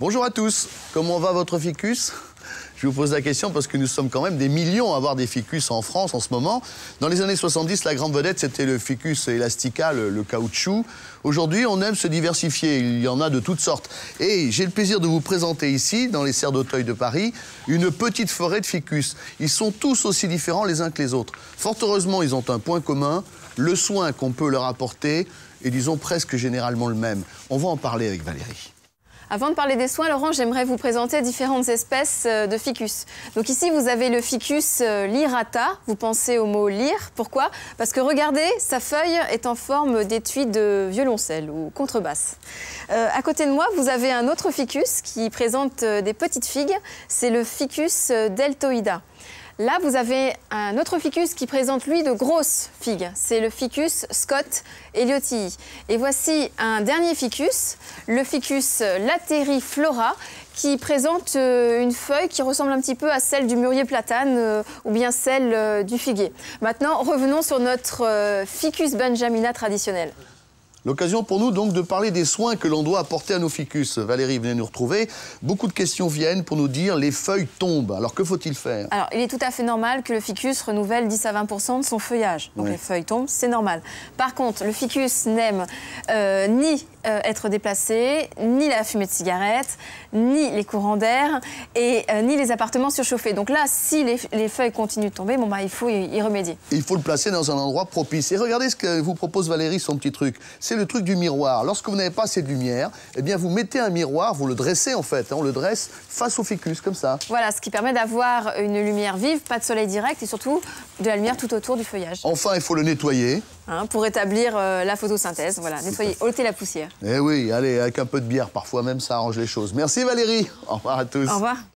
Bonjour à tous, comment va votre ficus? Je vous pose la question parce que nous sommes quand même des millions à avoir des ficus en France en ce moment. Dans les années 70, la grande vedette, c'était le ficus elastica, le caoutchouc. Aujourd'hui, on aime se diversifier, il y en a de toutes sortes. Et j'ai le plaisir de vous présenter ici, dans les serres d'Auteuil de Paris, une petite forêt de ficus. Ils sont tous aussi différents les uns que les autres. Fort heureusement, ils ont un point commun, le soin qu'on peut leur apporter est, disons, presque généralement le même. On va en parler avec Valérie. Avant de parler des soins, Laurent, j'aimerais vous présenter différentes espèces de ficus. Donc ici, vous avez le ficus lyrata. Vous pensez au mot lyre. Pourquoi? Parce que regardez, sa feuille est en forme d'étui de violoncelle ou contrebasse. À côté de moi, vous avez un autre ficus qui présente des petites figues. C'est le ficus deltoïda. Là, vous avez un autre ficus qui présente, lui, de grosses figues. C'est le ficus Scott Elliottii. Et voici un dernier ficus, le ficus lateriflora, qui présente une feuille qui ressemble un petit peu à celle du mûrier platane ou bien celle du figuier. Maintenant, revenons sur notre ficus benjamina traditionnel. L'occasion pour nous donc de parler des soins que l'on doit apporter à nos ficus. Valérie, venez nous retrouver. Beaucoup de questions viennent pour nous dire les feuilles tombent. Alors que faut-il faire? Alors il est tout à fait normal que le ficus renouvelle 10 à 20% de son feuillage. Donc les feuilles tombent, c'est normal. Par contre, le ficus n'aime ni être déplacé, ni la fumée de cigarette, ni les courants d'air et ni les appartements surchauffés. Donc là, si les feuilles continuent de tomber, bon, bah, il faut y remédier. Il faut le placer dans un endroit propice. Et regardez ce que vous propose Valérie, son petit truc. C'est le truc du miroir. Lorsque vous n'avez pas assez de lumière, eh bien vous mettez un miroir, vous le dressez en fait. On le dresse face au ficus, comme ça. Voilà, ce qui permet d'avoir une lumière vive, pas de soleil direct et surtout de la lumière tout autour du feuillage. Enfin, il faut le nettoyer. Pour établir la photosynthèse, voilà, nettoyer, ôter la poussière. Eh oui, allez, avec un peu de bière, parfois même, ça arrange les choses. Merci Valérie. Au revoir à tous. Au revoir.